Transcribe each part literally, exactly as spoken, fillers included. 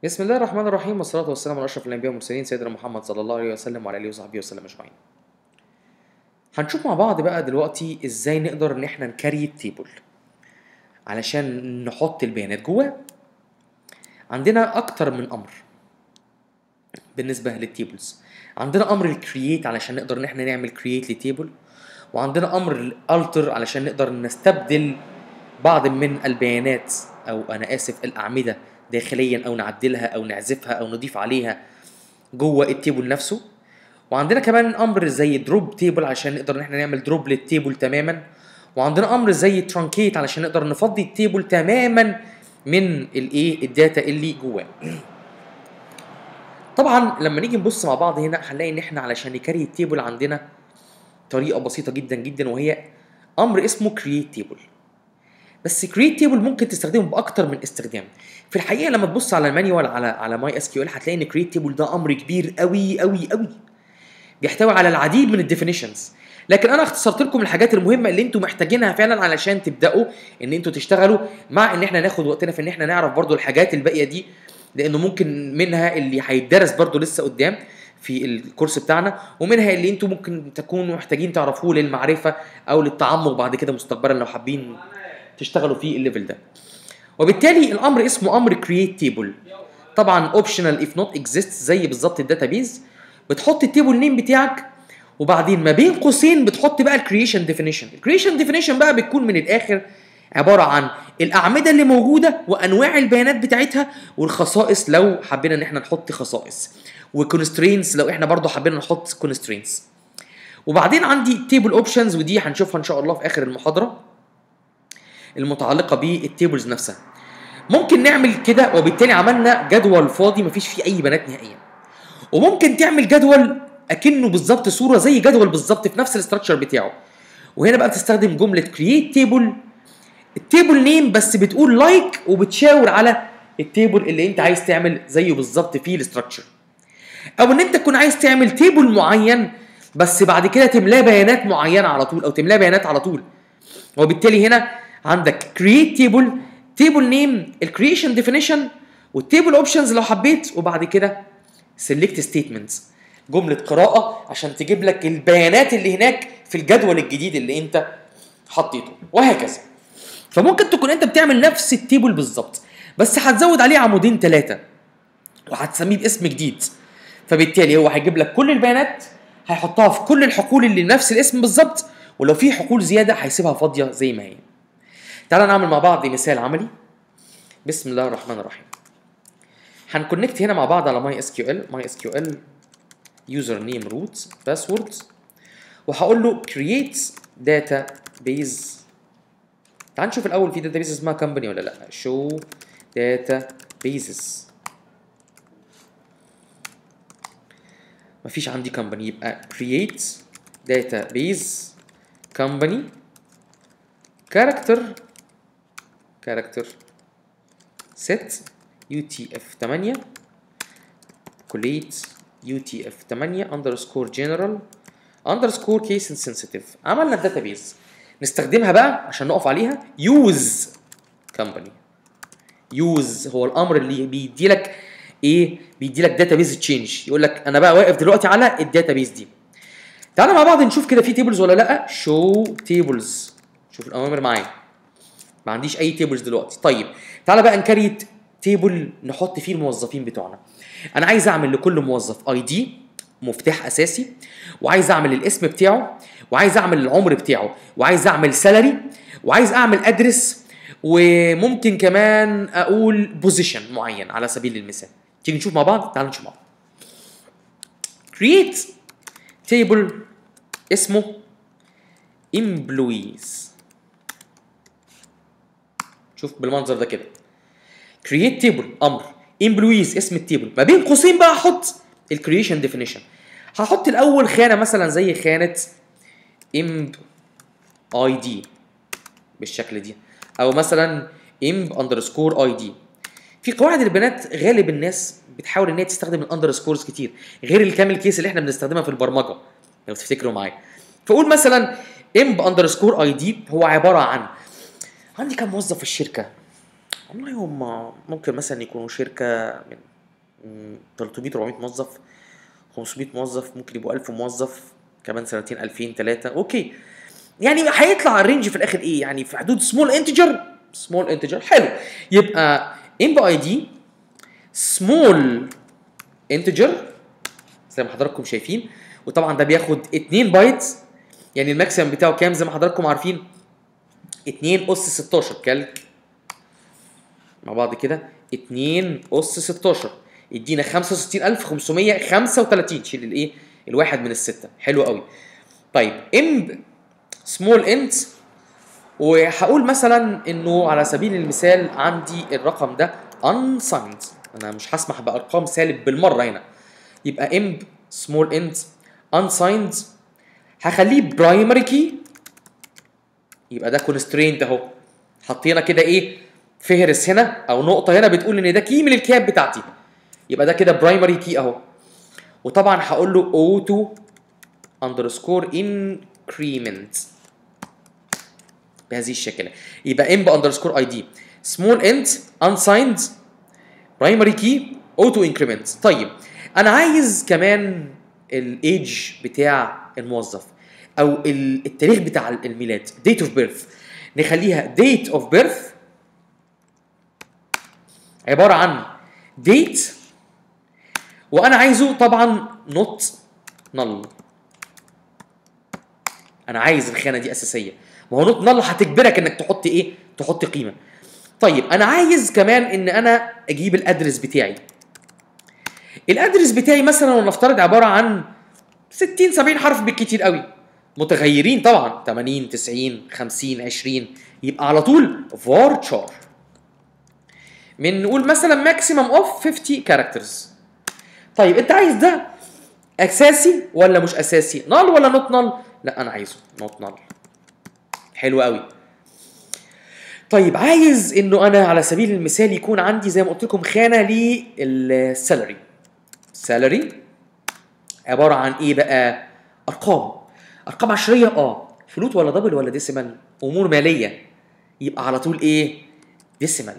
بسم الله الرحمن الرحيم، والصلاة والسلام على أشرف الأنبياء والمرسلين سيدنا محمد صلى الله عليه وسلم وعلى آله وصحبه وسلم أجمعين. هنشوف مع بعض بقى دلوقتي إزاي نقدر إن إحنا نكريت تيبل علشان نحط البيانات جواه. عندنا أكتر من أمر بالنسبة للتيبلز. عندنا أمر الكرييت علشان نقدر إن إحنا نعمل كرييت لتيبل، وعندنا أمر الالتر علشان نقدر نستبدل بعض من البيانات أو أنا آسف الأعمدة داخليا، او نعدلها او نعزفها او نضيف عليها جوه التيبل نفسه. وعندنا كمان امر زي دروب تيبل عشان نقدر ان احنا نعمل دروب للتيبل تماما. وعندنا امر زي ترانكيت علشان نقدر نفضي التيبل تماما من الايه الداتا اللي جواه. طبعا لما نيجي نبص مع بعض هنا هنلاقي ان احنا علشان نكري التيبل عندنا طريقه بسيطه جدا جدا، وهي امر اسمه كرييت تيبل. بس كرييت تيبل ممكن تستخدمه باكتر من استخدام. في الحقيقه لما تبص على المانيوال على على ماي اس كيو ال هتلاقي ان كرييت تيبل ده امر كبير قوي قوي قوي، بيحتوي على العديد من الديفينيشنز. لكن انا اختصرت لكم الحاجات المهمه اللي انتم محتاجينها فعلا علشان تبداوا ان انتم تشتغلوا، مع ان احنا ناخد وقتنا في ان احنا نعرف برضو الحاجات الباقيه دي، لانه ممكن منها اللي هيتدرس برضو لسه قدام في الكورس بتاعنا، ومنها اللي انتم ممكن تكونوا محتاجين تعرفوه للمعرفه او للتعمق بعد كده مستقبلا لو حابين تشتغلوا في الليفل ده. وبالتالي الامر اسمه امر كرييت تيبل. طبعا اوبشنال اف نوت اكزيست زي بالظبط الداتابيز. بتحط التيبل نيم بتاعك، وبعدين ما بين قوسين بتحط بقى الكرييشن ديفينيشن. الكرييشن ديفينيشن بقى بتكون من الاخر عباره عن الاعمده اللي موجوده وانواع البيانات بتاعتها، والخصائص لو حبينا ان احنا نحط خصائص، وكونسترينتس لو احنا برضو حبينا نحط كونسترينتس. وبعدين عندي تيبل اوبشنز، ودي هنشوفها ان شاء الله في اخر المحاضره المتعلقه بالتيبلز نفسها. ممكن نعمل كده وبالتالي عملنا جدول فاضي مفيش فيه اي بيانات نهائيا. وممكن تعمل جدول اكنه بالظبط صوره زي جدول بالظبط في نفس الاستراكشر بتاعه. وهنا بقى بتستخدم جمله كرييت تيبل، التيبل نيم بس بتقول لايك like وبتشاور على التيبل اللي انت عايز تعمل زيه بالظبط في الاستراكشر. او ان انت تكون عايز تعمل تيبل معين بس بعد كده تملاه بيانات معينه على طول، او تملاه بيانات على طول. وبالتالي هنا عندك كرييت تيبل، تيبل نيم، الكرييشن ديفينيشن، والتيبل اوبشنز لو حبيت، وبعد كده سيلكت ستيتمنتس، جمله قراءه عشان تجيب لك البيانات اللي هناك في الجدول الجديد اللي انت حطيته، وهكذا. فممكن تكون انت بتعمل نفس التيبل بالظبط بس هتزود عليه عمودين ثلاثه وهتسميه باسم جديد. فبالتالي هو هيجيب لك كل البيانات، هيحطها في كل الحقول اللي نفس الاسم بالظبط، ولو في حقول زياده هيسيبها فاضيه زي ما هي. تعالى نعمل مع بعض مثال عملي. بسم الله الرحمن الرحيم. هنكونكت هنا مع بعض على ماي اس كيو ال، ماي اس كيو ال يوزر نيم روت باسورد، وهقول له create database. تعال نشوف الاول في داتابيز اسمها كمباني ولا لا. show databases، مفيش عندي كمباني، يبقى create database company character character set utf ثمانية collate utf ثمانية underscore general underscore case sensitive. عملنا الداتابيز، نستخدمها بقى عشان نقف عليها use company. use هو الامر اللي بيدي لك ايه؟ بيدي لك داتابيز تشينج، يقول لك انا بقى واقف دلوقتي على الداتابيز دي. تعالى مع بعض نشوف كده في تيبلز ولا لا. show tables، شوف الاوامر معايا، ما عنديش اي تيبلز دلوقتي. طيب تعالى بقى نكريت تيبل نحط فيه الموظفين بتوعنا. انا عايز اعمل لكل موظف اي دي مفتاح اساسي، وعايز اعمل الاسم بتاعه، وعايز اعمل العمر بتاعه، وعايز اعمل سالري، وعايز اعمل ادرس، وممكن كمان اقول بوزيشن معين على سبيل المثال. تيجي نشوف مع بعض. تعالوا نشوف مع بعض. create table اسمه employees. شوف بالمنظر ده كده. create table امر، employees اسم التيبل، ما بين قوسين بقى احط الكرييشن ديفينيشن. هحط الاول خانه مثلا زي خانه امب اي دي بالشكل دي، او مثلا امب اندرسكور اي دي. في قواعد البيانات غالب الناس بتحاول ان هي تستخدم الاندرسكورز كتير غير الكامل كيس اللي احنا بنستخدمها في البرمجه لو تفتكروا معايا. فاقول مثلا امب اندرسكور اي دي هو عباره عن عندي كام موظف في الشركه. والله هم ممكن مثلا يكونوا شركه من تلتمية اربعمية موظف، خمسمية موظف، ممكن يبقوا ألف موظف كمان سنتين، ألفين ثلاثة، اوكي. يعني هيطلع الرينج في الاخر ايه؟ يعني في حدود سمول انتجر، سمول انتجر حلو. يبقى امب اي دي سمول انتجر زي ما حضراتكم شايفين، وطبعا ده بياخد اتنين بايتس، يعني الماكسيمم بتاعه كام زي ما حضراتكم عارفين؟ اتنين اس ستاشر. كالك مع بعض كده، اتنين اس ستاشر يدينا خمسة وستين ألف وخمسمية وخمسة وتلاتين. شيل الايه؟ الواحد من السته. حلو قوي. طيب امب سمول انت، وهقول مثلا انه على سبيل المثال عندي الرقم ده unsigned، انا مش هسمح بارقام سالب بالمره هنا. يبقى امب سمول انت unsigned، هخليه برايمري كي، يبقى ده كونسترينت اهو. حطينا كده ايه؟ فهرس هنا او نقطه هنا بتقول ان ده كي من الكيات بتاعتي، يبقى ده كده برايمري كي اهو. وطبعا هقول له اوتو اندرسكور انكريمنت بهذه الشكل. يبقى امب اندرسكور اي دي سمول انت unsigned برايمري كي اوتو انكريمنت. طيب انا عايز كمان الايدج بتاع الموظف او التاريخ بتاع الميلاد، date of birth. نخليها date of birth عباره عن date، وانا عايزه طبعا not null. انا عايز الخانه دي اساسيه، ما هو not null هتجبرك انك تحط ايه؟ تحط قيمه. طيب انا عايز كمان ان انا اجيب الادرس بتاعي. الادرس بتاعي مثلا ونفترض عباره عن ستين سبعين حرف بالكتير قوي، متغيرين طبعا تمانين تسعين خمسين عشرين، يبقى على طول varchar من نقول مثلا maximum of خمسين characters. طيب انت عايز ده اساسي ولا مش اساسي؟ نال ولا نوت نال؟ لا انا عايزه نوت نال. حلو قوي. طيب عايز انه انا على سبيل المثال يكون عندي زي ما قلت لكم خانه للسالري. سالري عباره عن ايه بقى؟ ارقام، ارقام عشريه. اه فلوت ولا دبل ولا ديسيمال؟ امور ماليه، يبقى على طول ايه؟ ديسيمال.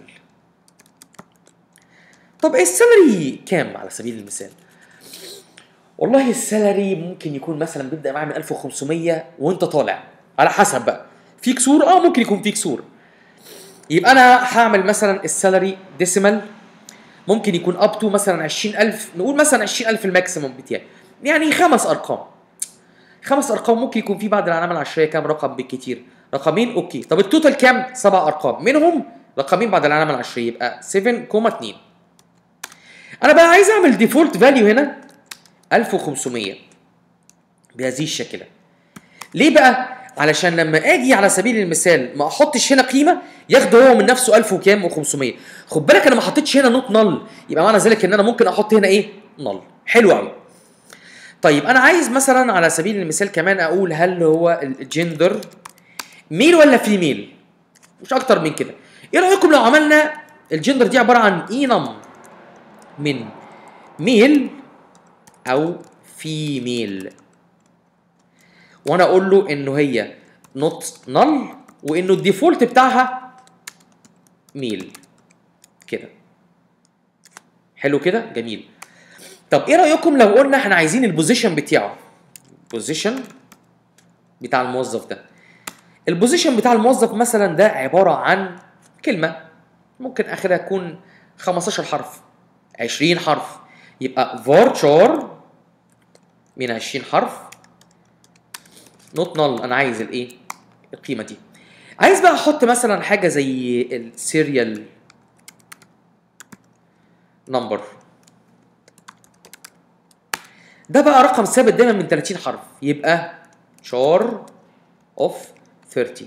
طب ايه السالري كام على سبيل المثال؟ والله السالري ممكن يكون مثلا بيبدا معايا من ألف وخمسمية وانت طالع، على حسب بقى. في كسور، اه ممكن يكون في كسور. يبقى انا هعمل مثلا السالري ديسيمال، ممكن يكون اب تو مثلا عشرين ألف، نقول مثلا عشرين ألف الماكسيموم بتاعي، يعني خمس ارقام. خمس ارقام. ممكن يكون في بعد العلامه العشريه كام رقم بالكتير؟ رقمين. اوكي. طب التوتال كام؟ سبع ارقام، منهم رقمين بعد العلامه العشريه، يبقى سبعة كوما اتنين. انا بقى عايز اعمل ديفولت فاليو هنا ألف وخمسمية بهذه الشكل. ليه بقى؟ علشان لما اجي على سبيل المثال ما احطش هنا قيمه، ياخد هو من نفسه ألف وكام وخمسمية. خد بالك انا ما حطيتش هنا نوت نل، يبقى معنى ذلك ان انا ممكن احط هنا ايه؟ نل. حلو قوي. طيب انا عايز مثلا على سبيل المثال كمان اقول هل هو الجندر ميل ولا فيميل، مش اكتر من كده. ايه رايكم لو عملنا الجندر دي عباره عن انم من ميل او فيميل، وانا اقول له انه هي نوت نل وانه الديفولت بتاعها ميل كده. حلو كده، جميل. طب ايه رايكم لو قلنا احنا عايزين البوزيشن بتاعه، البوزيشن بتاع الموظف ده. البوزيشن بتاع الموظف مثلا ده عباره عن كلمه ممكن اخرها تكون خمستاشر حرف، عشرين حرف، يبقى varchar من عشرين حرف نوت نل. انا عايز الايه؟ القيمه دي. عايز بقى احط مثلا حاجه زي السيريال نمبر، ده بقى رقم ثابت دايما من تلاتين حرف، يبقى شار اوف ثلاثين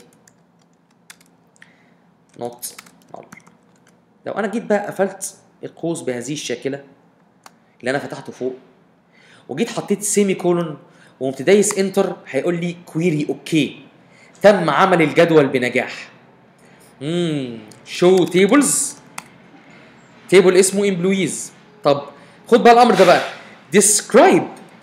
نوت نل. لو انا جيت بقى قفلت القوس بهذه الشاكله اللي انا فتحته فوق، وجيت حطيت سيمي كولون وقمت دايس انتر، هيقول لي كويري اوكي، تم عمل الجدول بنجاح. امم شو تيبلز، تيبل اسمه امبلويز. طب خد بقى الامر ده بقى، describe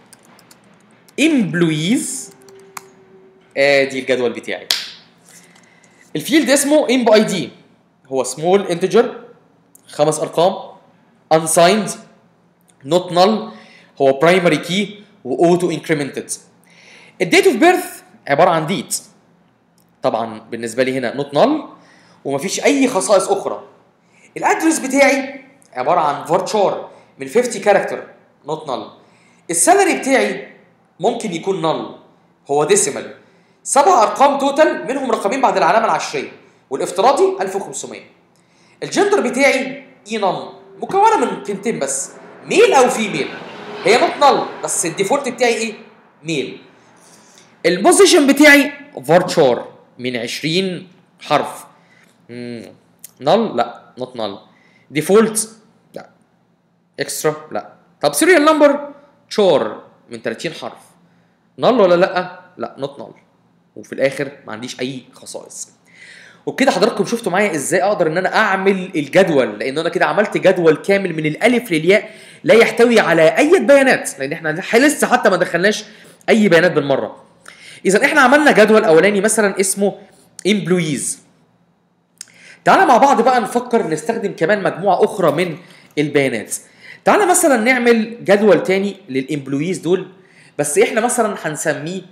employees. ادي الجدول بتاعي. الفيلد اسمه امب اي دي، هو سمول انتجر، خمس ارقام، unsigned نوت نل هو برايمري كي واوتو انكريمنتد. الديت اوف بيرث عباره عن ديت، طبعا بالنسبه لي هنا نوت نل ومفيش اي خصائص اخرى. الادرس بتاعي عباره عن فارتشار من خمسين كاركتر نوت نل. السالري بتاعي ممكن يكون نل، هو ديسيمال، سبع ارقام توتال منهم رقمين بعد العلامه العشريه، والافتراضي ألف وخمسمية. الجندر بتاعي اي نل مكونه من قيمتين بس، ميل او فيميل. هي نوت نل بس الديفولت بتاعي ايه؟ ميل. البوزيشن بتاعي فارتشار من عشرين حرف. نل لا نوت نل. ديفولت لا. اكسترا لا. طب سيريال نمبر تشور من تلاتين حرف. نل ولا لا؟ لا نوت نل. وفي الاخر ما عنديش اي خصائص. وبكده حضراتكم شفتوا معايا ازاي اقدر ان انا اعمل الجدول، لان انا كده عملت جدول كامل من الالف للياء لا يحتوي على اي بيانات، لان احنا لسه حتى ما دخلناش اي بيانات بالمره. اذا احنا عملنا جدول اولاني مثلا اسمه امبلويز. تعالى مع بعض بقى نفكر نستخدم كمان مجموعه اخرى من البيانات. تعالى مثلا نعمل جدول تاني للامبلويز دول، بس احنا مثلا هنسميه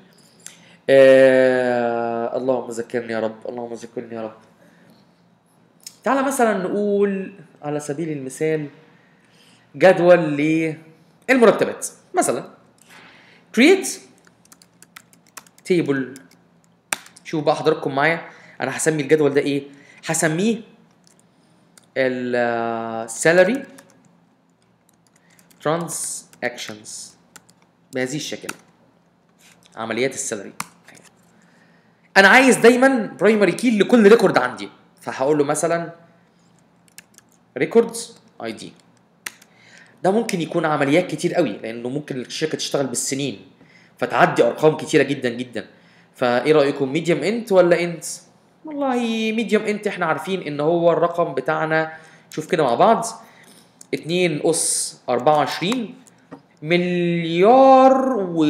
آه اللهم ذكرني يا رب، اللهم ذكرني يا رب. تعالى مثلا نقول على سبيل المثال جدول للمرتبات مثلا. create table. شوف بقى حضراتكم معايا انا هسمي الجدول ده ايه؟ هسميه ال salary transactions بهذه الشكل، عمليات السالري. انا عايز دايما برايمري كي لكل ريكورد عندي، فهقول له مثلا ريكوردز اي دي. ده ممكن يكون عمليات كتير قوي، لانه ممكن الشركه تشتغل بالسنين فتعدي ارقام كتيره جدا جدا. فايه رايكم ميديوم انت ولا انت؟ والله ميديوم انت احنا عارفين ان هو الرقم بتاعنا، شوف كده مع بعض، اتنين اس اربعة وعشرين مليار و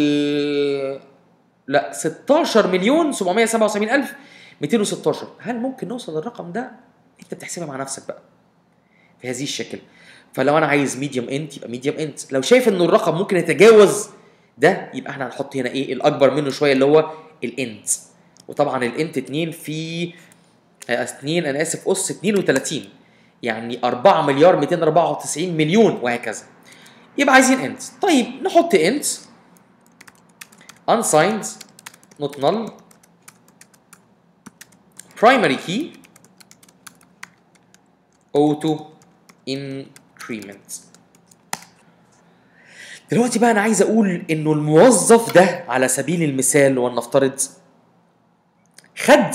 لا ستاشر مليون سبعمية سبعة وسبعين الف ميتين وستاشر. هل ممكن نوصل للرقم ده؟ انت بتحسبها مع نفسك بقى في هذه الشكل. فلو انا عايز ميديوم انت يبقى ميديوم انت، لو شايف ان الرقم ممكن يتجاوز ده يبقى احنا هنحط هنا ايه الاكبر منه شويه اللي هو الانت. وطبعا الانت اتنين في اتنين انا اسف اس اتنين وتلاتين، يعني اربعة مليار ميتين واربعة وتسعين مليون وهكذا. يبقى عايزين انت. طيب نحط انت unsigned not null primary key auto increment. دلوقتي بقى انا عايز اقول انه الموظف ده على سبيل المثال ولنفترض خد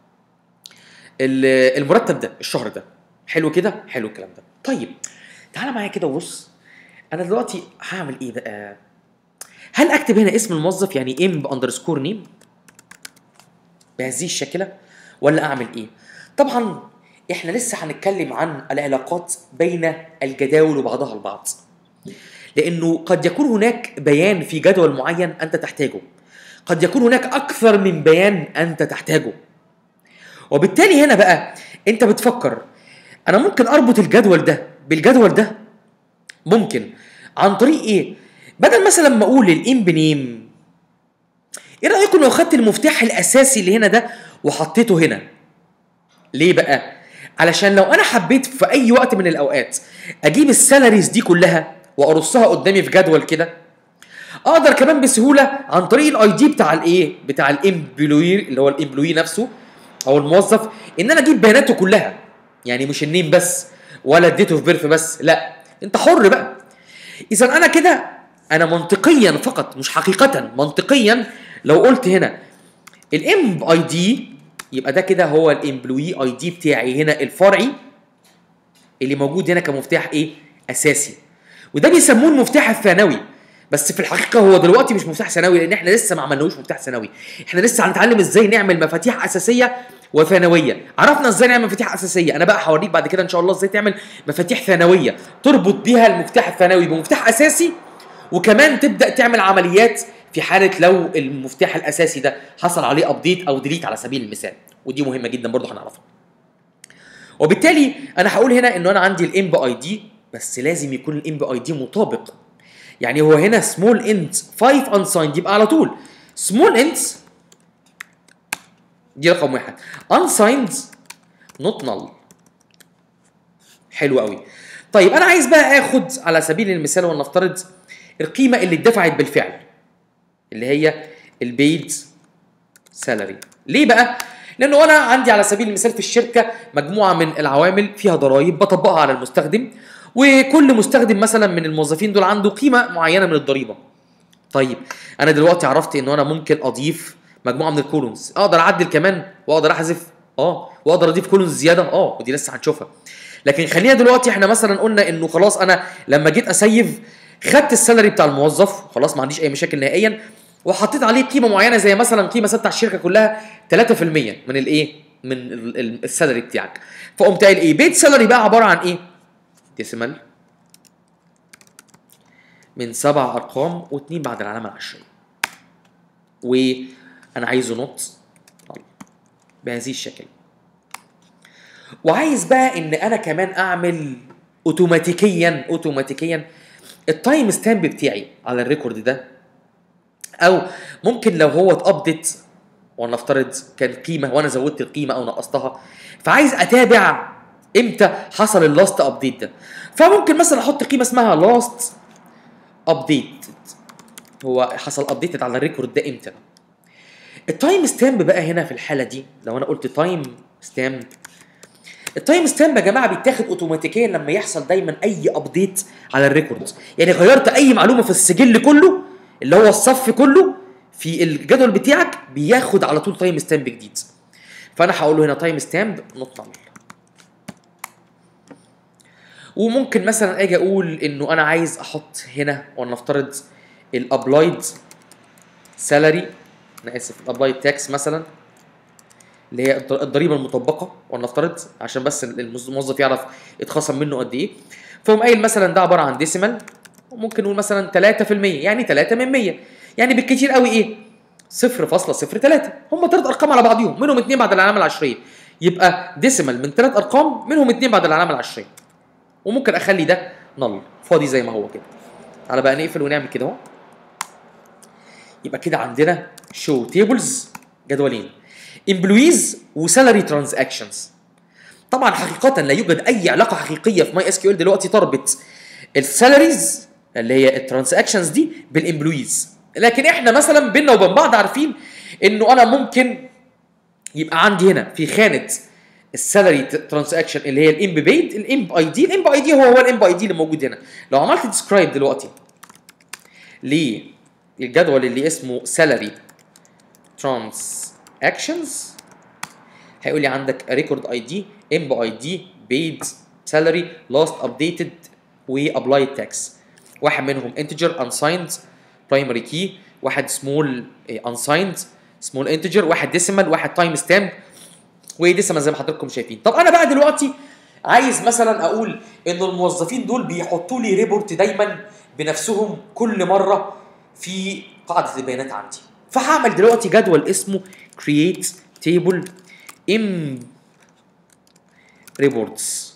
المرتب ده الشهر ده. حلو كده؟ حلو الكلام ده. طيب تعالى معايا كده وبص، انا دلوقتي هعمل ايه بقى؟ هل اكتب هنا اسم الموظف يعني ام باندرسكور نيم بهذه الشكله، ولا اعمل ايه؟ طبعا احنا لسه هنتكلم عن العلاقات بين الجداول وبعضها البعض، لانه قد يكون هناك بيان في جدول معين انت تحتاجه، قد يكون هناك اكثر من بيان انت تحتاجه. وبالتالي هنا بقى انت بتفكر انا ممكن اربط الجدول ده بالجدول ده، ممكن عن طريق ايه؟ بدل مثلا ما اقول الام بنيم، ايه رايكم لو خدت المفتاح الاساسي اللي هنا ده وحطيته هنا؟ ليه بقى؟ علشان لو انا حبيت في اي وقت من الاوقات اجيب السالاريز دي كلها وارصها قدامي في جدول كده، اقدر كمان بسهوله عن طريق الاي دي بتاع الايه؟ بتاع الامبلوي اللي هو الامبلوي نفسه او الموظف، ان انا اجيب بياناته كلها، يعني مش النيم بس ولا الديت اوف بيرث بس، لا انت حر بقى. اذا انا كده انا منطقيا فقط مش حقيقه، منطقيا لو قلت هنا الام اي دي يبقى ده كده هو الامبلوي اي دي بتاعي هنا الفرعي اللي موجود هنا كمفتاح ايه؟ اساسي. وده بيسموه المفتاح الثانوي، بس في الحقيقه هو دلوقتي مش مفتاح ثانوي لان احنا لسه ما عملناهوش مفتاح ثانوي، احنا لسه هنتعلم ازاي نعمل مفاتيح اساسيه وثانويه. عرفنا ازاي نعمل مفاتيح اساسيه، انا بقى هوريك بعد كده ان شاء الله ازاي تعمل مفاتيح ثانويه تربط بيها المفتاح الثانوي بمفتاح اساسي، وكمان تبدا تعمل عمليات في حاله لو المفتاح الاساسي ده حصل عليه ابديت او ديليت على سبيل المثال، ودي مهمه جدا برضه هنعرفها. وبالتالي انا هقول هنا انه انا عندي الام باي دي بس لازم يكون الام بي اي دي مطابق. يعني هو هنا سمول انت خمسة unsigned يبقى على طول سمول انت دي رقم واحد، unsigned not null. حلو قوي. طيب انا عايز بقى اخد على سبيل المثال ولنفترض القيمه اللي اتدفعت بالفعل اللي هي البيد سالري. ليه بقى؟ لانه انا عندي على سبيل المثال في الشركه مجموعه من العوامل فيها ضرائب بطبقها على المستخدم، وكل مستخدم مثلا من الموظفين دول عنده قيمه معينه من الضريبه. طيب انا دلوقتي عرفت ان انا ممكن اضيف مجموعه من الكولونز، اقدر اعدل كمان واقدر احذف اه واقدر اضيف كولونز زياده اه ودي لسه هنشوفها. لكن خلينا دلوقتي احنا مثلا قلنا انه خلاص انا لما جيت اسيف خدت السالري بتاع الموظف خلاص ما عنديش اي مشاكل نهائيا، وحطيت عليه قيمه معينه زي مثلا قيمه ثابته على الشركه كلها ثلاثة في المية من الايه؟ من السالري بتاعك. فقمت قايل ايه؟ بيت سالري بقى عباره عن ايه؟ ديسيمال من سبع ارقام واثنين بعد العلامه العشريه. وانا عايزه نوت بهذه الشكل. وعايز بقى ان انا كمان اعمل اوتوماتيكيا اوتوماتيكيا التايم ستامب بتاعي على الريكورد ده، او ممكن لو هو اتابديت ولنفترض كان قيمه وانا زودت القيمه او نقصتها، فعايز اتابع امتى حصل اللاست ابديت ده. فممكن مثلا احط قيمه اسمها لاست ابديت، هو حصل ابديت على الريكورد ده امتى. التايم ستامب بقى هنا في الحاله دي لو انا قلت تايم ستامب، التايم ستامب يا جماعه بيتاخد اوتوماتيكيا لما يحصل دايما اي ابديت على الريكورد. يعني غيرت اي معلومه في السجل كله اللي هو الصف كله في الجدول بتاعك بياخد على طول تايم ستامب جديد. فانا هقول له هنا تايم ستامب نوت نل. وممكن مثلا اجي اقول انه انا عايز احط هنا ولنفترض الابلايد سالري، انا اسف الابلايد تاكس مثلا اللي هي الضريبه المطبقه ولنفترض عشان بس الموظف يعرف اتخصم منه قد ايه. فقوم قايل مثلا ده عباره عن ديسيمال وممكن نقول مثلا ثلاثة في المية يعني ثلاثة من مية، يعني بالكتير قوي ايه؟ صفر فاصلة صفر ثلاثة. هم ثلاث ارقام على بعضيهم منهم اثنين بعد العلامه العشريه، يبقى ديسيمال من ثلاث ارقام منهم اثنين بعد العلامه العشريه. وممكن اخلي ده نل فاضي زي ما هو كده. تعالى بقى نقفل ونعمل كده اهو. يبقى كده عندنا شو تيبلز جدولين امبلويز وسالري ترانزاكشنز. طبعا حقيقه لا يوجد اي علاقه حقيقيه في ماي اس كيو ال دلوقتي تربط السالاريز اللي هي الترانزاكشنز دي بالامبلويز، لكن احنا مثلا بينا وبين بعض عارفين انه انا ممكن يبقى عندي هنا في خانه السالري ترانزاكشن اللي هي الام بيد الام اي دي. الام اي دي هو هو الام اي دي اللي موجود هنا. لو عملت ديسكرايب دلوقتي للجدول اللي اسمه سالري ترانزاكشنز هيقول لي عندك ريكورد اي دي ام اي دي بيد سالري لاست ابديتد وابلايد تاكس. واحد منهم انتجر انسايند برايمري كي، واحد سمول انسايند سمول انتجر، واحد ديسيمال، واحد تايم ستامب وديسيمال زي ما حضراتكم شايفين. طب انا بقى دلوقتي عايز مثلا اقول ان الموظفين دول بيحطوا لي ريبورت دايما بنفسهم كل مره في قاعده البيانات عندي. فهعمل دلوقتي جدول اسمه create table im reports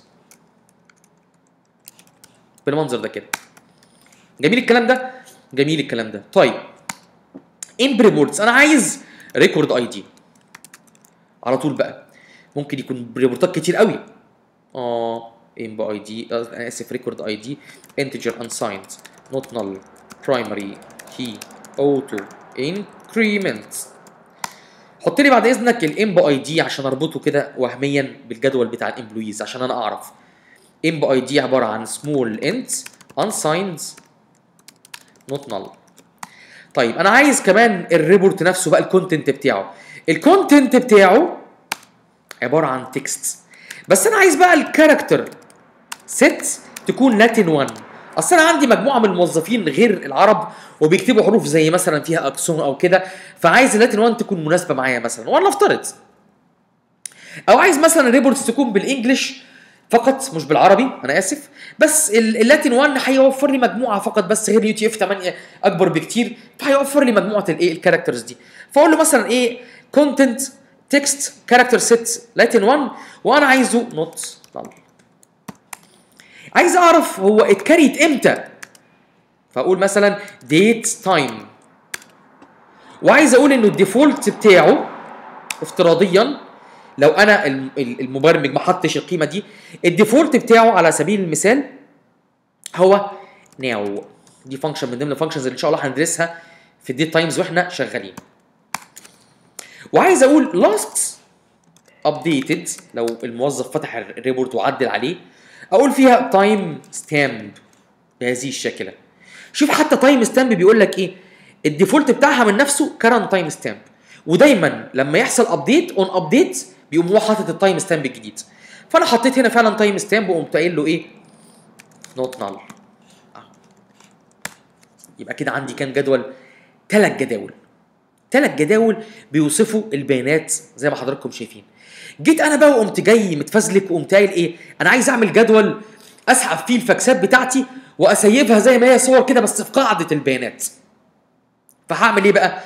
بالمنظر ده كده. جميل الكلام ده؟ جميل الكلام ده. طيب im reports انا عايز ريكورد اي دي على طول بقى. ممكن يكون ريبورتات كتير قوي. اه im اي دي انا اسف ريكورد اي دي integer unsigned not null primary key auto increment. حط لي بعد اذنك الام اي دي عشان اربطه كده وهميا بالجدول بتاع الامبلويز عشان انا اعرف. ام اي دي عباره عن سمول انت unsigned not null. طيب انا عايز كمان الريبورت نفسه بقى الكونتنت بتاعه. الكونتنت بتاعه عباره عن تكست، بس انا عايز بقى الكاركتر ست تكون لاتين واحد. اصل انا عندي مجموعه من الموظفين غير العرب وبيكتبوا حروف زي مثلا فيها اكسون او كده، فعايز اللاتين واحد تكون مناسبه معايا مثلا وانا افترض. او عايز مثلا الريبورتس تكون بالانجلش فقط مش بالعربي انا اسف، بس اللاتين واحد هيوفر لي مجموعه فقط بس غير يو تي اف ثمانية اكبر بكتير، فهيوفر لي مجموعه الايه الكاركترز دي. فاقول له مثلا ايه كونتنت تكست كاركتر ست لاتين واحد وانا عايزه نوت نل. عايز اعرف هو اتكريت امتى، فاقول مثلا date time، وعايز اقول انه الديفولت بتاعه افتراضيا لو انا المبرمج ما حطش القيمه دي، الديفولت بتاعه على سبيل المثال هو now. دي فانكشن من ضمن الفانكشنز اللي ان شاء الله هندرسها في الديت تايمز واحنا شغالين. وعايز اقول last updated لو الموظف فتح الريبورت وعدل عليه، اقول فيها تايم ستامب بهذه الشكل. شوف حتى تايم ستامب بيقول لك ايه، الديفولت بتاعها من نفسه كرنت تايم ستامب، ودايما لما يحصل ابديت اون ابديت بيقوم هو حاطط التايم ستامب الجديد. فانا حطيت هنا فعلا تايم ستامب وقمت قايل له ايه نوت نال. يبقى كده عندي كام جدول؟ ثلاث جداول. ثلاث جداول بيوصفوا البيانات زي ما حضراتكم شايفين. جيت انا بقى وقمت جاي متفزلك وقمت قايل ايه، انا عايز اعمل جدول اسحب فيه الفاكسات بتاعتي واسيبها زي ما هي صور كده بس في قاعده البيانات. فهعمل ايه بقى؟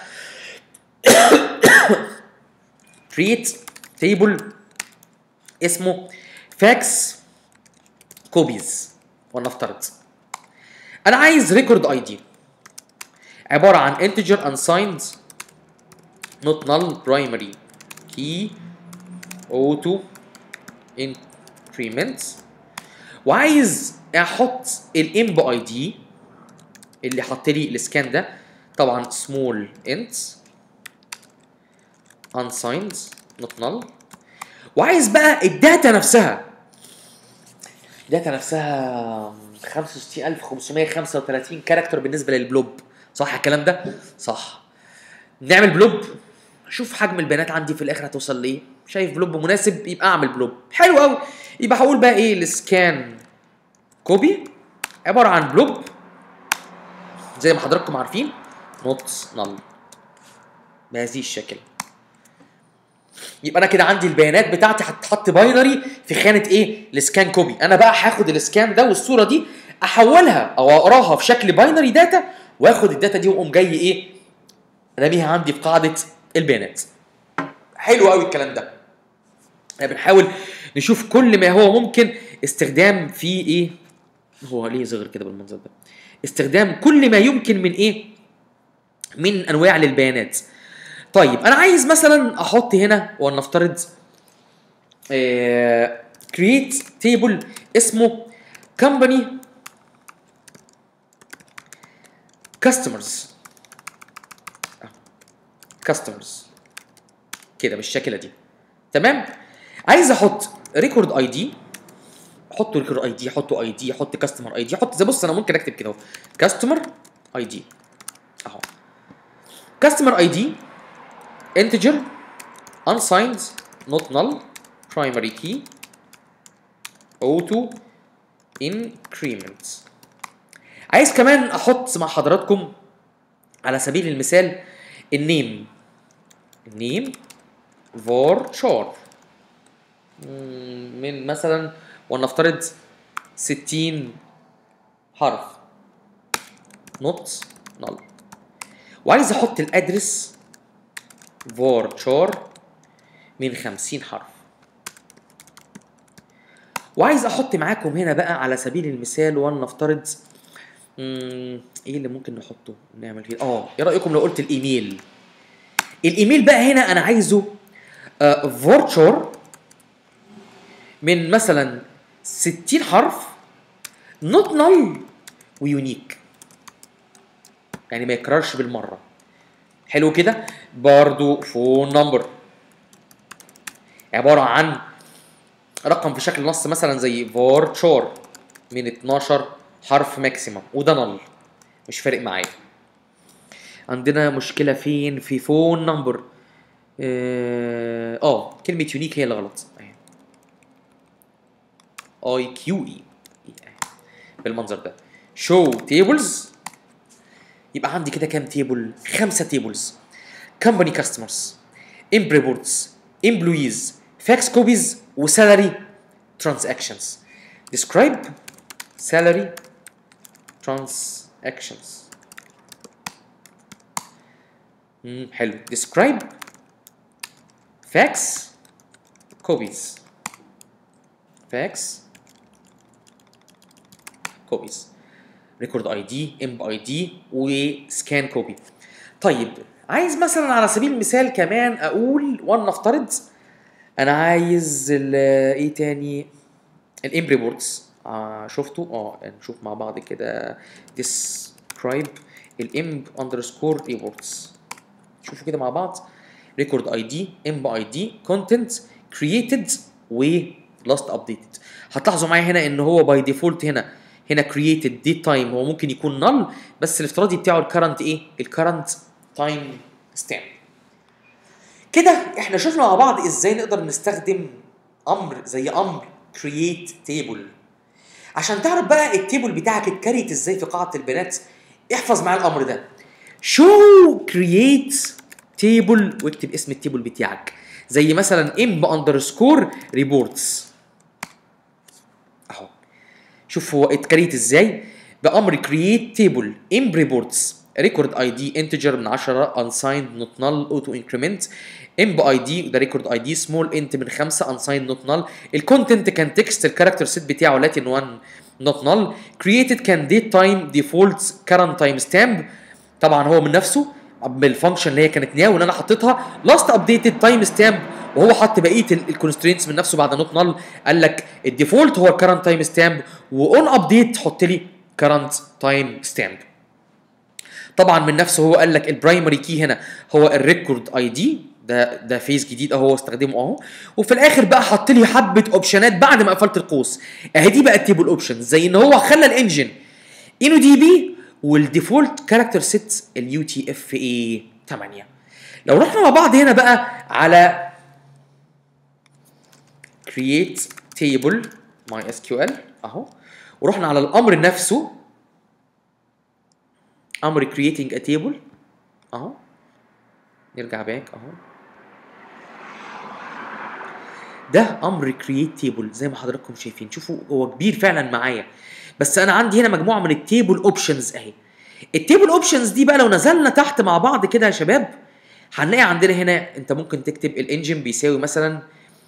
create table اسمه fax copies. ولنفترض انا عايز ريكورد اي دي عباره عن integer unsigned not null primary key auto increment، وعايز احط الامب اي دي اللي حط لي السكان ده طبعا small int unsigned not null، وعايز بقى الداتا نفسها الداتا نفسها خمسة وستين ألف وخمسمية وخمسة وتلاتين كاركتر بالنسبه للبلوب. صح الكلام ده؟ صح. نعمل بلوب، شوف حجم البيانات عندي في الاخر هتوصل لايه. شايف بلوب مناسب يبقى اعمل بلوب. حلو قوي. يبقى هقول بقى ايه السكان كوبي عباره عن بلوب زي ما حضراتكم عارفين نوت نل بهذه الشكل. يبقى انا كده عندي البيانات بتاعتي هتتحط باينري في خانه ايه السكان كوبي. انا بقى هاخد السكان ده والصوره دي احولها او اقراها في شكل باينري داتا، واخد الداتا دي واقوم جاي ايه راميها عندي في قاعده البيانات. حلو قوي الكلام ده. احنا بنحاول نشوف كل ما هو ممكن استخدام فيه ايه. هو ليه صغر كده بالمنظر ده؟ استخدام كل ما يمكن من ايه من انواع للبيانات. طيب انا عايز مثلا احط هنا ولنفترض اه create table اسمه company customers customers كده بالشكل دي. تمام. عايز احط ريكورد اي دي، احط ريكورد اي دي، احط اي دي، احط كاستمر اي دي، احط زي بص انا ممكن اكتب كده اهو كاستمر اي دي اهو كاستمر اي دي integer unsigned not null primary key auto increment. عايز كمان احط مع حضراتكم على سبيل المثال النيم النيم var char من مثلا ولنفترض ستين حرف not null. وعايز احط الادرس var char من خمسين حرف. وعايز احط معاكم هنا بقى على سبيل المثال ولنفترض ايه اللي ممكن نحطه نعمل فيه اه ايه رايكم لو قلت الايميل. الايميل بقى هنا انا عايزه آه var char من مثلا ستين حرف not null ويونيك، يعني ما يكررش بالمره. حلو كده. برضو فون نمبر عباره عن رقم في شكل نص مثلا زي var char من اتناشر حرف ماكسيمم، وده نل مش فارق معايا. عندنا مشكله فين في فون نمبر؟ اه, آه كلمه يونيك هي اللي غلط اهي اي كيو اي بالمنظر ده. show tables يبقى عندي كده كام تيبل؟ خمسه تيبلز. company customers imp reports employees fax copies وsalary transactions. describe salary transactions. امم حلو. describe fax copies fax كوبيز، ريكورد اي دي، امب اي دي، وسكان كوبي. طيب عايز مثلا على سبيل المثال كمان اقول ولنفترض انا عايز ايه تاني، الامب ريبورتس. آه شفتوا؟ اه نشوف مع بعض كده describe الامب اندرسكور ريبورتس. شوفوا كده مع بعض، ريكورد اي دي، امب اي دي، كونتنت، كرييتد، و لاست ابديتد. هتلاحظوا معايا هنا ان هو باي ديفولت هنا هنا كرييتد ديت تايم هو ممكن يكون نل، بس الافتراضي بتاعه الكرنت ايه؟ الكرنت تايم ستامب. كده احنا شفنا مع بعض ازاي نقدر نستخدم امر زي امر create table. عشان تعرف بقى التيبل بتاعك اتكريت ازاي في قاعده البيانات، احفظ معايا الامر ده، show create table، واكتب اسم التيبل بتاعك زي مثلا imb underscore reports اهو. شوف هو اتكريت ازاي بامر create table imb reports record id integer من عشرة unsigned not null auto increment imb id ده record id small int من خمسة unsigned not null الكونتنت كان تكست الكاركتر سيت بتاعه latin واحد not null created كان date time default current time stamp طبعا هو من نفسه بالفانكشن اللي هي كانت ناو اللي انا حطيتها لاست ابديتد تايم ستامب، وهو حط بقيه الكونسترينتس من نفسه بعد نوت نل. قال لك الديفولت هو الكرنت تايم ستامب، واون ابديت حط لي كرنت تايم ستامب. طبعا من نفسه هو قال لك البرايمري كي هنا هو الريكورد اي دي، ده ده فيز جديد اهو استخدمه اهو. وفي الاخر بقى حط لي حبه اوبشنات بعد ما قفلت القوس اهي، دي بقى التيبل اوبشنز، زي ان هو خلى الانجن انو دي بي والديفولت كاركتر سيت اليو تي اف اي ثمانية. لو رحنا مع بعض هنا بقى على create table MySQL اهو، ورحنا على الامر نفسه امر creating a table اهو، نرجع باك اهو، ده امر create table زي ما حضراتكم شايفين. شوفوا هو كبير فعلا معايا، بس انا عندي هنا مجموعه من التيبل اوبشنز اهي. التيبل اوبشنز دي بقى لو نزلنا تحت مع بعض كده يا شباب هنلاقي عندنا هنا انت ممكن تكتب الانجن بيساوي مثلا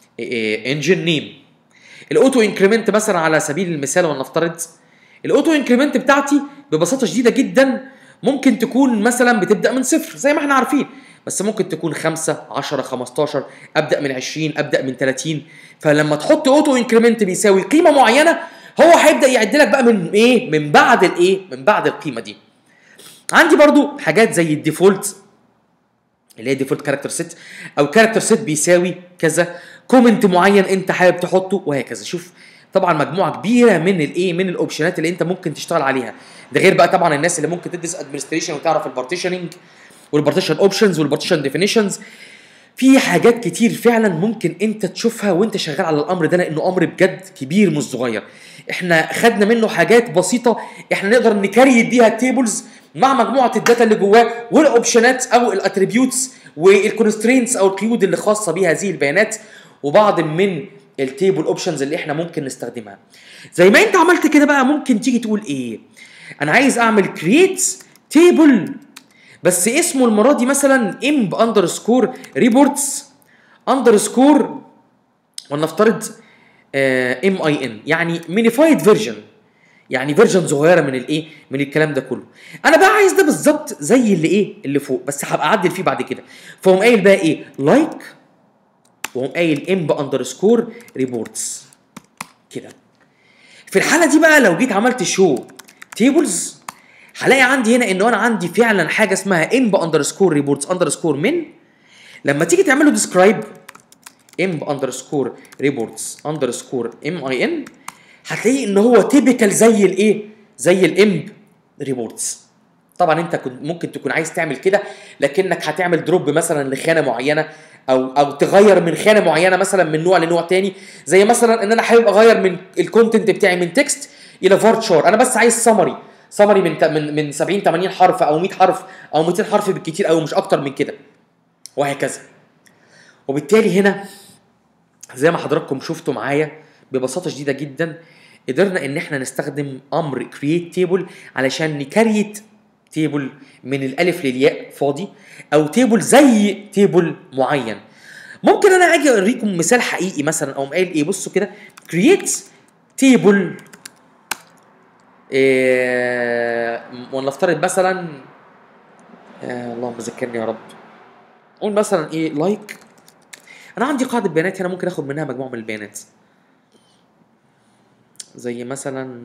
انجن نيم، الاوتو انكريمنت مثلا على سبيل المثال ولنفترض الاوتو انكريمنت بتاعتي ببساطه شديده جدا ممكن تكون مثلا بتبدا من صفر زي ما احنا عارفين، بس ممكن تكون خمسة عشرة خمستاشر، ابدا من عشرين، ابدا من تلاتين. فلما تحط اوتو انكريمنت بيساوي قيمه معينه هو هيبدا يعد لك بقى من ايه؟ من بعد الايه؟ من بعد القيمه دي. عندي برضو حاجات زي الديفولت اللي هي ديفولت كاركتر سيت، او كاركتر سيت بيساوي كذا، كومنت معين انت حابب تحطه وهكذا. شوف طبعا مجموعه كبيره من الايه؟ من الاوبشنات اللي انت ممكن تشتغل عليها، ده غير بقى طبعا الناس اللي ممكن تدرس ادمنستريشن وتعرف البارتيشننج والبارتيشن اوبشنز والبارتيشن ديفينيشنز. في حاجات كتير فعلا ممكن انت تشوفها وانت شغال على الامر ده، لانه امر بجد كبير مش صغير. احنا خدنا منه حاجات بسيطه احنا نقدر نكريت بيها التيبلز مع مجموعه الداتا اللي جواه والاوبشنات او الاتريبيوتس والكونسترينتس او القيود اللي خاصه بها هذه البيانات، وبعض من التيبل اوبشنز اللي احنا ممكن نستخدمها. زي ما انت عملت كده بقى ممكن تيجي تقول ايه؟ انا عايز اعمل كرييت تيبل بس اسمه المره دي مثلا امب اندرسكور ريبورتس اندرسكور ولنفترض ام اي ان، يعني مينيفايد فيرجن، يعني فيرجن صغيره من الايه؟ من الكلام ده كله. انا بقى عايز ده بالظبط زي اللي ايه؟ اللي فوق، بس هبقى اعدل فيه بعد كده. فقوم قايل بقى ايه؟ لايك وقوم قايل امب اندرسكور ريبورتس كده. في الحاله دي بقى لو جيت عملت شو تيبلز هلاقي عندي هنا انه انا عندي فعلا حاجه اسمها امب اندرسكور ريبورتس اندرسكور من. لما تيجي تعمله ديسكرايب امب اندرسكور ريبورتس اندرسكور ام اي ان هتلاقيه ان هو تيبيكال زي الايه؟ زي الامب ريبورتس. طبعا انت ممكن تكون عايز تعمل كده لكنك هتعمل دروب مثلا لخانه معينه او او تغير من خانه معينه مثلا من نوع لنوع تاني، زي مثلا ان انا حابب اغير من الكونتنت بتاعي من تكست الى فارتشار، انا بس عايز سمري سمري من من من سبعين تمانين حرف او مية حرف او ميتين حرف بالكتير او مش اكتر من كده وهكذا. وبالتالي هنا زي ما حضراتكم شفتوا معايا ببساطه شديده جدا قدرنا ان احنا نستخدم امر create table علشان نكريت تيبل من الالف للياء فاضي، او تيبل زي تيبل معين. ممكن انا اجي اوريكم مثال حقيقي مثلا، او قايل ايه؟ بصوا كده create table إيه ونفترض مثلا آه اللهم ذكرني يا رب، قول مثلا ايه لايك. انا عندي قاعده بيانات هنا ممكن اخد منها مجموعه من البيانات، زي مثلا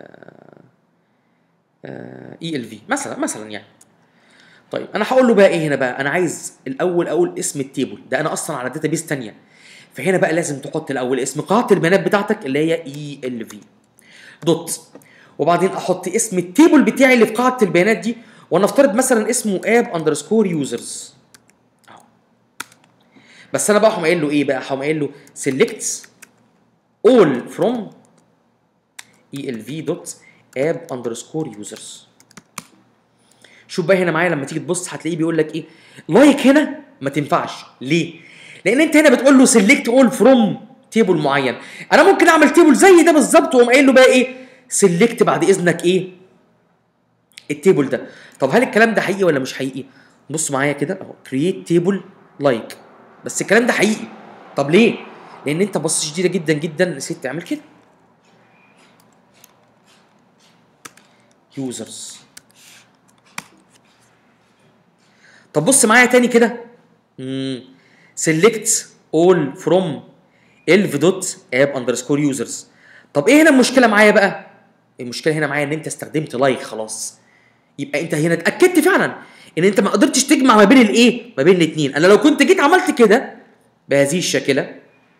اي ال في مثلا مثلا يعني. طيب انا هقول له بقى ايه هنا بقى، انا عايز الاول اقول اسم التيبل ده، انا اصلا على داتابيس ثانيه، فهنا بقى لازم تحط الاول اسم قاعده البيانات بتاعتك اللي هي اي ال في دوت، وبعدين احط اسم التيبل بتاعي اللي في قاعده البيانات دي، ونفترض مثلا اسمه اب اندرسكور يوزرز. بس انا بقى هقوم قايل له ايه بقى، هقوم قايل له select all from elv.app underscore users. شوف بقى هنا معايا لما تيجي تبص هتلاقيه بيقول لك ايه لايك هنا ما تنفعش. ليه؟ لان انت هنا بتقول له select all from تيبل معين. انا ممكن اعمل تيبل زي ده بالظبط واقوم قايل له بقى ايه select بعد اذنك ايه التيبل ده. طب هل الكلام ده حقيقي ولا مش حقيقي؟ بص معايا كده اهو create table like، بس الكلام ده حقيقي. طب ليه؟ لان انت بص شديده جدا جدا نسيت تعمل كده users. طب بص معايا تاني كده امم select all from elv.app underscore users. طب ايه هنا المشكله معايا بقى؟ المشكله هنا معايا ان انت استخدمت لايك خلاص، يبقى انت هنا اتاكدت فعلا ان انت ما قدرتش تجمع ما بين الايه ما بين الاثنين. انا لو كنت جيت عملت كده بهذه الشكله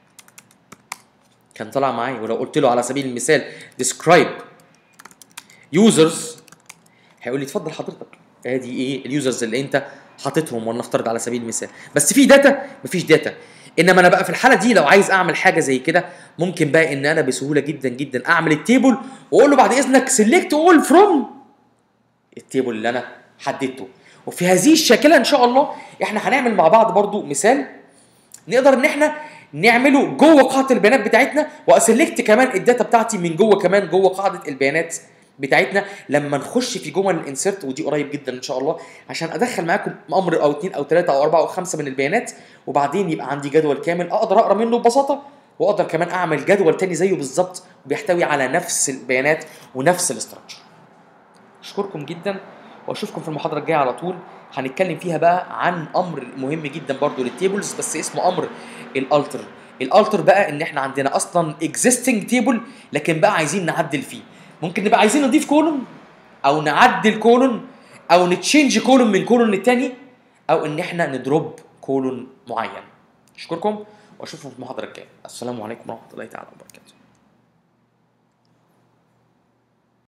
كان طلع معايا، ولو قلت له على سبيل المثال describe users هيقول لي اتفضل حضرتك ادي ايه اليوزرز اللي انت حاططهم، ولنفترض على سبيل المثال بس في داتا مفيش داتا. انما انا بقى في الحاله دي لو عايز اعمل حاجه زي كده ممكن بقى ان انا بسهوله جدا جدا اعمل التيبل واقول له بعد اذنك select all from التيبل اللي انا حددته. وفي هذه الشكله ان شاء الله احنا هنعمل مع بعض برضو مثال نقدر ان احنا نعمله جوه قاعده البيانات بتاعتنا، واسلكت كمان الداتا بتاعتي من جوه كمان جوه قاعده البيانات بتاعتنا لما نخش في جمل الانسرت، ودي قريب جدا ان شاء الله عشان ادخل معاكم امر او اثنين او ثلاثه او اربعه او خمسه من البيانات، وبعدين يبقى عندي جدول كامل اقدر اقرا منه ببساطه، واقدر كمان اعمل جدول تاني زيه بالظبط بيحتوي على نفس البيانات ونفس الاستراكشر. اشكركم جدا واشوفكم في المحاضره الجايه على طول، هنتكلم فيها بقى عن امر مهم جدا برضو للتيبلز بس اسمه امر الالتر. الالتر بقى ان احنا عندنا اصلا existing تيبل لكن بقى عايزين نعدل فيه، ممكن نبقى عايزين نضيف كولون او نعدل كولون او نتشينج كولون من كولون للتاني او ان احنا ندروب كولون معين. اشكركم واشوفكم في المحاضره الجايه. السلام عليكم ورحمه الله تعالى وبركاته.